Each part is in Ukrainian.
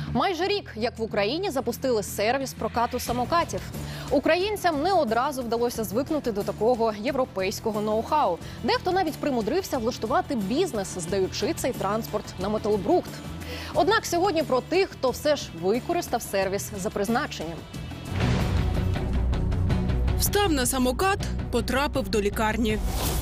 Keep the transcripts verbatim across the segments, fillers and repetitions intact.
Майже рік, як в Україні запустили сервіс прокату самокатів. Українцям не одразу вдалося звикнути до такого європейського ноу-хау. Дехто навіть примудрився влаштувати бізнес, здаючи цей транспорт на металобрухт. Однак сьогодні про тих, хто все ж використав сервіс за призначенням. Встав на самокат, потрапив до лікарні.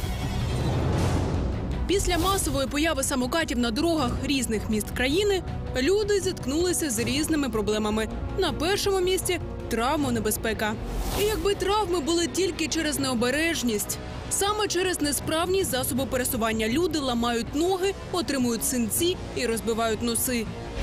Після масової появи самокатів на дорогах різних міст країни люди зіткнулися з різними проблемами. На першому місці – травмонебезпека. І якби травми були тільки через необережність, саме через несправність засобу пересування люди ламають ноги, отримують синці і розбивають носи.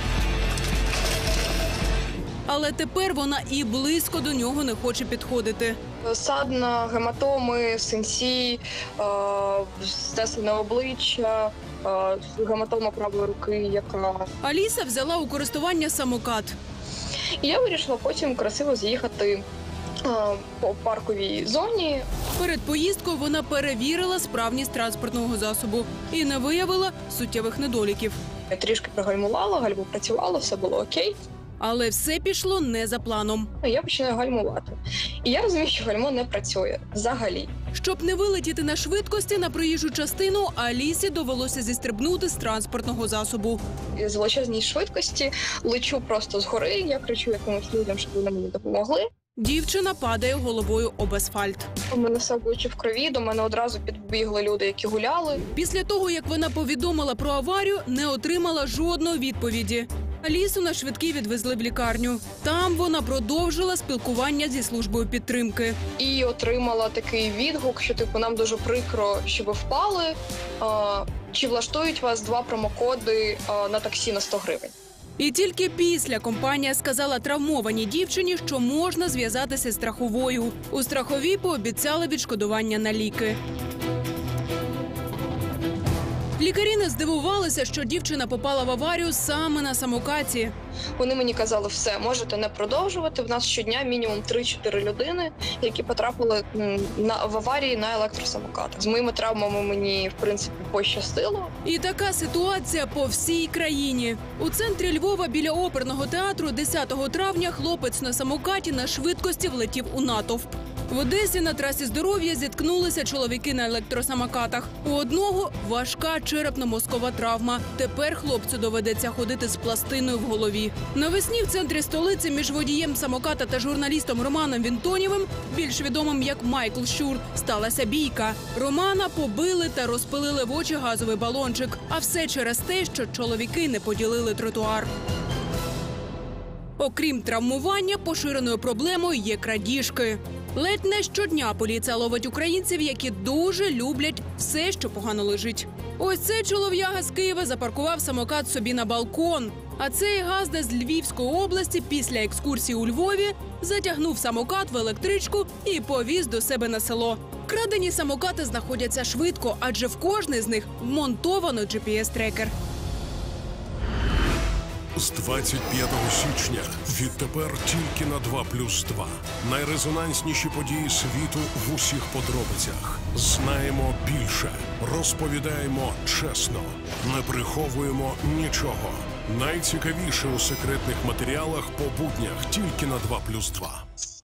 Але тепер вона і близько до нього не хоче підходити. Садна, гематоми, синці, стеслене обличчя, гематома правої руки, яка… Аліса взяла у користування самокат. І я вирішила потім красиво з'їхати по парковій зоні. Перед поїздкою вона перевірила справність транспортного засобу і не виявила суттєвих недоліків. Я трішки пригальмувала, гальмо працювало, все було окей. Але все пішло не за планом. Я починаю гальмувати. І я розумію, що гальмо не працює взагалі. Щоб не вилетіти на швидкості на проїжджу частину, Алісі довелося зістрибнути з транспортного засобу. З величезній швидкості лечу просто згори, я кричу якимось людям, щоб вони мені допомогли. Дівчина падає головою об асфальт. У мене все обличчя в крові, до мене одразу підбігли люди, які гуляли. Після того, як вона повідомила про аварію, не отримала жодної відповіді. Алісу на швидкій відвезли в лікарню. Там вона продовжила спілкування зі службою підтримки. І отримала такий відгук, що типу нам дуже прикро, що ви впали. А, чи влаштують вас два промокоди а, на таксі на сто гривень? І тільки після компанія сказала травмованій дівчині, що можна зв'язатися з страховою. У страховій пообіцяли відшкодування на ліки. Лікарі не здивувалися, що дівчина попала в аварію саме на самокаті. Вони мені казали, все, можете не продовжувати. В нас щодня мінімум три-чотири людини, які потрапили на, в аварії на електросамокатах. З моїми травмами мені, в принципі, пощастило. І така ситуація по всій країні. У центрі Львова біля оперного театру десятого травня хлопець на самокаті на швидкості влетів у натовп. В Одесі на трасі Здоров'я зіткнулися чоловіки на електросамокатах. У одного важка черепно-мозкова травма. Тепер хлопцю доведеться ходити з пластиною в голові. Навесні в центрі столиці між водієм самоката та журналістом Романом Вінтонєвим, більш відомим як Майкл Щур, сталася бійка. Романа побили та розпилили в очі газовий балончик. А все через те, що чоловіки не поділили тротуар. Окрім травмування, поширеною проблемою є крадіжки. Ледь не щодня поліція ловить українців, які дуже люблять все, що погано лежить. Ось цей чолов'яга з Києва запаркував самокат собі на балкон. А цей газда з Львівської області після екскурсії у Львові затягнув самокат в електричку і повіз до себе на село. Крадені самокати знаходяться швидко, адже в кожний з них вмонтовано джі пі ес-трекер. З двадцять п'ятого січня відтепер тільки на два плюс два. Найрезонансніші події світу в усіх подробицях. Знаємо більше, розповідаємо чесно, не приховуємо нічого. Найцікавіше у секретних матеріалах по буднях тільки на два плюс два.